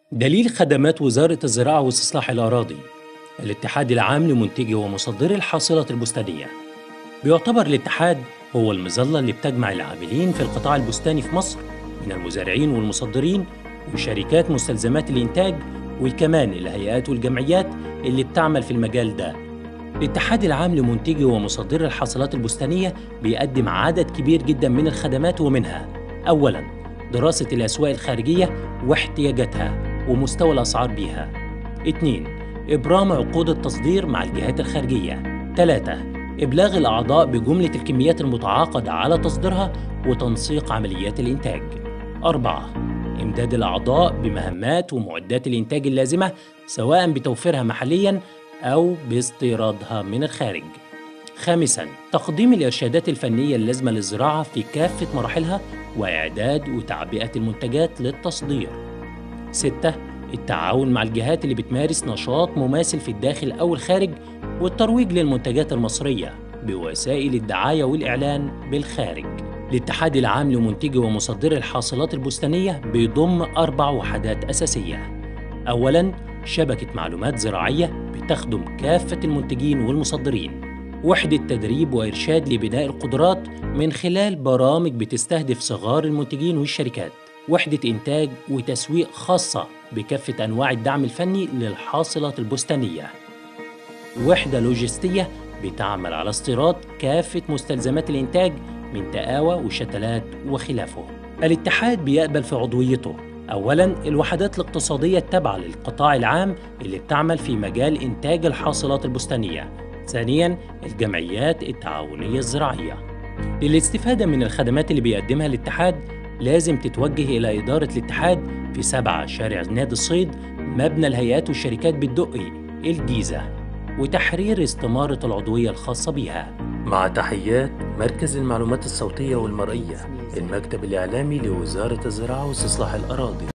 دليل خدمات وزارة الزراعة واستصلاح الأراضي. الاتحاد العام لمنتجي ومصدري الحاصلة البستانية بيعتبر الاتحاد هو المظلة اللي بتجمع العاملين في القطاع البستاني في مصر من المزارعين والمصدرين وشركات مستلزمات الإنتاج وكمان الهيئات والجمعيات اللي بتعمل في المجال ده. الاتحاد العام لمنتجي ومصدري الحاصلات البستانية بيقدم عدد كبير جدا من الخدمات ومنها: أولاً، دراسة الأسواق الخارجية واحتياجاتها ومستوى الأسعار بيها. 2. إبرام عقود التصدير مع الجهات الخارجية. 3. إبلاغ الأعضاء بجملة الكميات المتعاقد على تصديرها وتنسيق عمليات الإنتاج. 4. إمداد الأعضاء بمهمات ومعدات الإنتاج اللازمة سواء بتوفيرها محلياً أو باستيرادها من الخارج. 5. تقديم الإرشادات الفنية اللازمة للزراعة في كافة مراحلها وإعداد وتعبئة المنتجات للتصدير. 6. التعاون مع الجهات اللي بتمارس نشاط مماثل في الداخل أو الخارج والترويج للمنتجات المصرية بوسائل الدعاية والإعلان بالخارج. الاتحاد العام لمنتجي ومصدري الحاصلات البستانية بيضم 4 وحدات أساسية. أولاً، شبكة معلومات زراعية بتخدم كافة المنتجين والمصدرين. وحدة تدريب وإرشاد لبناء القدرات من خلال برامج بتستهدف صغار المنتجين والشركات. وحدة إنتاج وتسويق خاصة بكافة أنواع الدعم الفني للحاصلات البستانية. وحدة لوجستية بتعمل على استيراد كافة مستلزمات الإنتاج من تقاوى وشتلات وخلافه. الاتحاد بيقبل في عضويته: أولاً، الوحدات الاقتصادية التابعة للقطاع العام اللي بتعمل في مجال إنتاج الحاصلات البستانية. ثانياً، الجمعيات التعاونية الزراعية. للاستفادة من الخدمات اللي بيقدمها الاتحاد لازم تتوجه إلى إدارة الاتحاد في 7 شارع نادي الصيد، مبنى الهيئات والشركات بالدقي، الجيزة، وتحرير استمارة العضوية الخاصة بيها. مع تحيات مركز المعلومات الصوتية والمرئية، المكتب الإعلامي لوزارة الزراعة واستصلاح الأراضي.